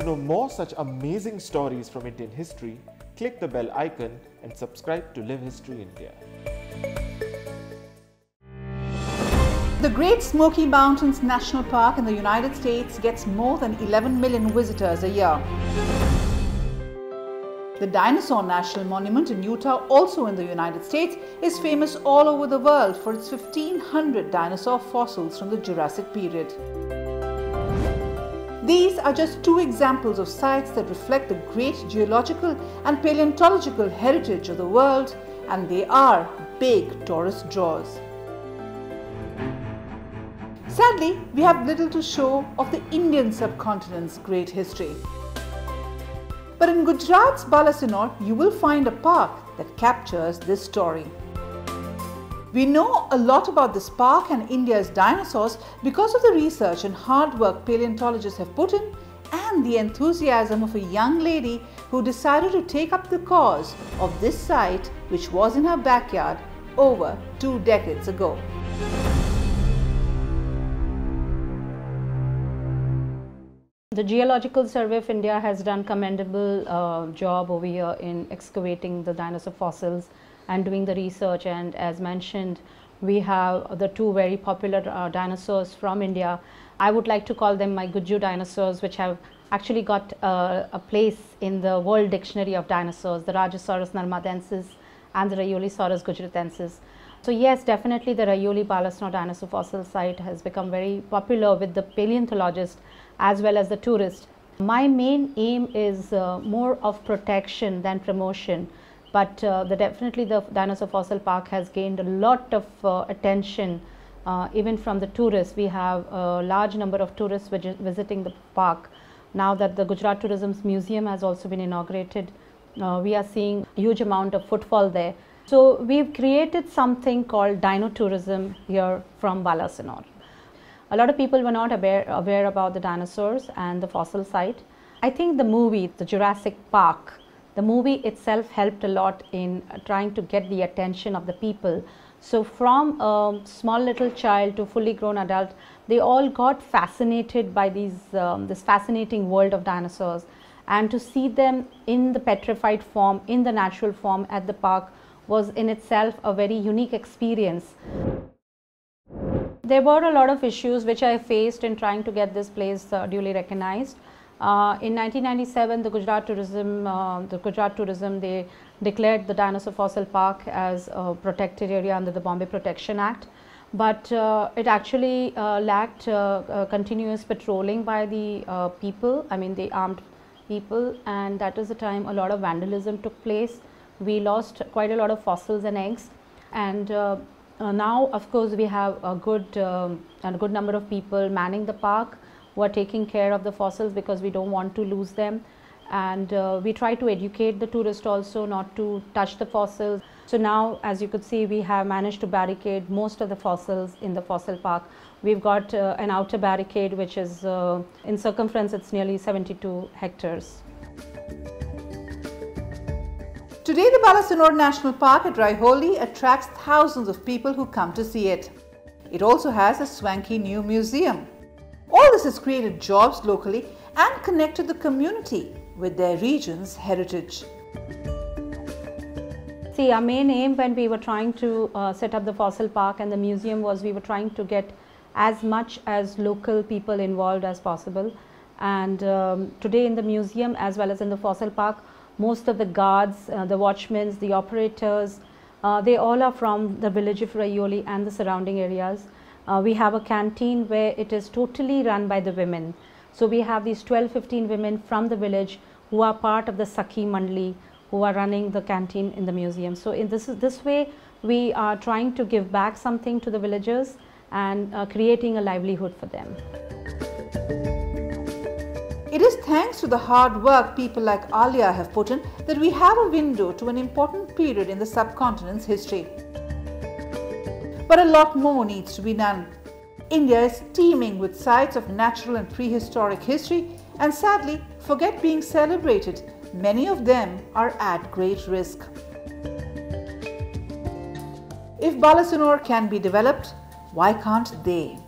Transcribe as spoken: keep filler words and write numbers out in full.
To know more such amazing stories from Indian history, click the bell icon and subscribe to Live History India. The Great Smoky Mountains National Park in the United States gets more than eleven million visitors a year. The Dinosaur National Monument in Utah, also in the United States, is famous all over the world for its fifteen hundred dinosaur fossils from the Jurassic period. These are just two examples of sites that reflect the great geological and paleontological heritage of the world, and they are big tourist draws. Sadly, we have little to show of the Indian subcontinent's great history. But in Gujarat's Balasinor, you will find a park that captures this story. We know a lot about this park and India's dinosaurs because of the research and hard work paleontologists have put in, and the enthusiasm of a young lady who decided to take up the cause of this site, which was in her backyard over two decades ago. The Geological Survey of India has done commendable uh, job over here in excavating the dinosaur fossils and doing the research, and as mentioned, we have the two very popular uh, dinosaurs from India. I would like to call them my Guju dinosaurs, which have actually got uh, a place in the World Dictionary of Dinosaurs, the Rajasaurus narmadensis and the Raiolisaurus gujaratensis. So yes, definitely the Gujarat Balasinor dinosaur fossil site has become very popular with the paleontologists as well as the tourists. My main aim is uh, more of protection than promotion, but uh, the, definitely the dinosaur fossil park has gained a lot of uh, attention uh, even from the tourists. We have a large number of tourists visiting the park. Now that the Gujarat Tourism's Museum has also been inaugurated, uh, we are seeing a huge amount of footfall there. So we've created something called Dino Tourism here from Balasinor. A lot of people were not aware, aware about the dinosaurs and the fossil site. I think the movie, the Jurassic Park, the movie itself helped a lot in trying to get the attention of the people. So from a small little child to fully grown adult, they all got fascinated by these, um, this fascinating world of dinosaurs, and to see them in the petrified form, in the natural form at the park was in itself a very unique experience. There were a lot of issues which I faced in trying to get this place uh, duly recognized. Uh, in nineteen ninety-seven, the Gujarat Tourism, uh, the Gujarat Tourism, they declared the Dinosaur Fossil Park as a protected area under the Bombay Protection Act. But uh, it actually uh, lacked uh, uh, continuous patrolling by the uh, people, I mean the armed people, and that is the time a lot of vandalism took place. We lost quite a lot of fossils and eggs, and uh, uh, now of course we have a good um, and a good number of people manning the park who are taking care of the fossils because we don't want to lose them, and uh, we try to educate the tourists also not to touch the fossils. So now, as you could see, we have managed to barricade most of the fossils in the fossil park. We've got uh, an outer barricade which is uh, in circumference, it's nearly seventy-two hectares. Today, the Balasinor National Park at Raiholi attracts thousands of people who come to see it. It also has a swanky new museum. All this has created jobs locally and connected the community with their region's heritage. See, our main aim when we were trying to uh, set up the fossil park and the museum was we were trying to get as much as local people involved as possible. And um, today in the museum as well as in the fossil park, most of the guards, uh, the watchmen, the operators, uh, they all are from the village of Raiholi and the surrounding areas. Uh, we have a canteen where it is totally run by the women. So we have these twelve, fifteen women from the village who are part of the Sakhi Mandali, who are running the canteen in the museum. So in this, this way, we are trying to give back something to the villagers and uh, creating a livelihood for them. It is thanks to the hard work people like Alia have put in that we have a window to an important period in the subcontinent's history. But a lot more needs to be done. India is teeming with sites of natural and prehistoric history, and sadly, forget being celebrated. Many of them are at great risk. If Balasinor can be developed, why can't they?